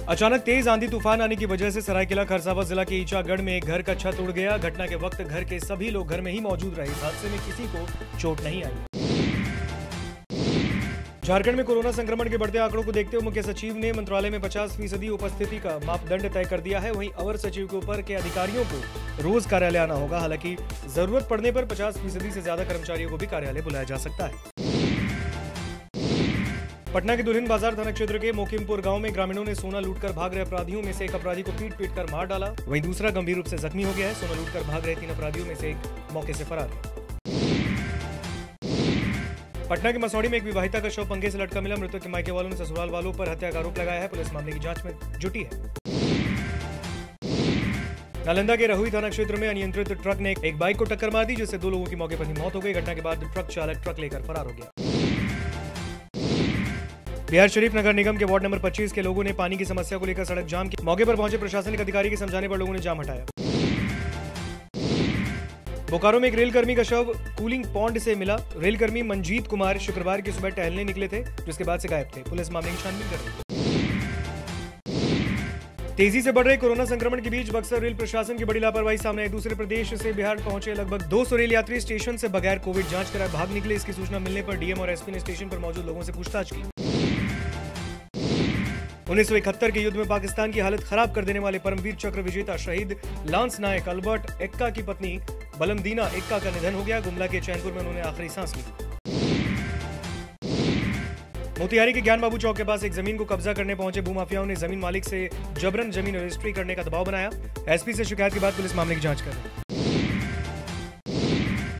अचानक तेज आंधी तूफान आने की वजह से सरायकेला खरसावां जिला के ईचागढ़ में एक घर का छत उड़ गया। घटना के वक्त घर के सभी लोग घर में ही मौजूद रहे। इस हादसे में किसी को चोट नहीं आई। झारखंड में कोरोना संक्रमण के बढ़ते आंकड़ों को देखते हुए मुख्य सचिव ने मंत्रालय में 50% उपस्थिति का मापदंड तय कर दिया है। वहीं अवर सचिव के ऊपर के अधिकारियों को रोज कार्यालय आना होगा। हालांकि जरूरत पड़ने पर 50% से ज्यादा कर्मचारियों को भी कार्यालय बुलाया जा सकता है। पटना के दुल्हिन बाजार थाना क्षेत्र के मोकिमपुर गांव में ग्रामीणों ने सोना लूटकर भाग रहे अपराधियों में से एक अपराधी को पीट कर मार डाला। वहीं दूसरा गंभीर रूप से जख्मी हो गया है। सोना लूटकर भाग रहे 3 अपराधियों में से एक मौके से फरार है। पटना के मसौड़ी में एक विवाहिता का शव पंखे से लटका मिला। मृतक के मायके वालों ने ससुराल वालों पर हत्या का आरोप लगाया है। पुलिस मामले की जांच में जुटी है। नालंदा के रहुई थाना क्षेत्र में अनियंत्रित ट्रक ने एक बाइक को टक्कर मार दी, जिससे 2 लोगों की मौके पर ही मौत हो गई। घटना के बाद ट्रक चालक ट्रक लेकर फरार हो गया। बिहार शरीफ नगर निगम के वार्ड नंबर 25 के लोगों ने पानी की समस्या को लेकर सड़क जाम की। मौके पर पहुंचे प्रशासनिक अधिकारी के समझाने पर लोगों ने जाम हटाया। बोकारो में एक रेलकर्मी का शव कूलिंग पॉन्ड से मिला। रेलकर्मी मंजीत कुमार शुक्रवार की सुबह टहलने निकले थे, जिसके बाद से गायब थे। पुलिस मामले की छानबीन कर रही है। तेजी से बढ़ रहे कोरोना संक्रमण के बीच बक्सर रेल प्रशासन की बड़ी लापरवाही सामने आई। दूसरे प्रदेश से बिहार पहुंचे लगभग 200 रेल यात्री स्टेशन से बगैर कोविड जांच कराए भाग निकले। इसकी सूचना मिलने पर डीएम और एसपी ने स्टेशन पर मौजूद लोगों से पूछताछ की। 1971 के युद्ध में पाकिस्तान की हालत खराब कर देने वाले परमवीर चक्र विजेता शहीद लांस नायक अल्बर्ट एक्का की पत्नी बलमदीना एक्का का निधन हो गया। गुमला के चैनपुर में उन्होंने आखिरी सांस ली। मोतिहारी के ज्ञान बाबू चौक के पास एक जमीन को कब्जा करने पहुंचे भूमाफियाओं ने जमीन मालिक से जबरन जमीन रजिस्ट्री करने का दबाव बनाया। एसपी से शिकायत के बाद पुलिस मामले की जांच कर रही है।